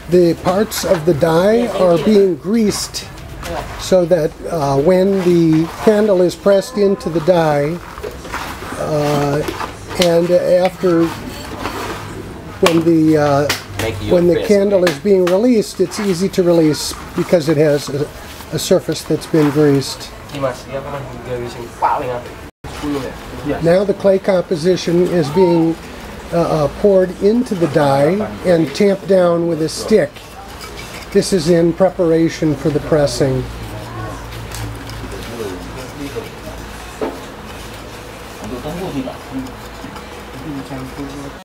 The parts of the die are being greased so that when the candle is pressed into the die, and after when the candle is being released, it's easy to release because it has a surface that's been greased. Now the clay composition is being poured into the die and tamped down with a stick. This is in preparation for the pressing.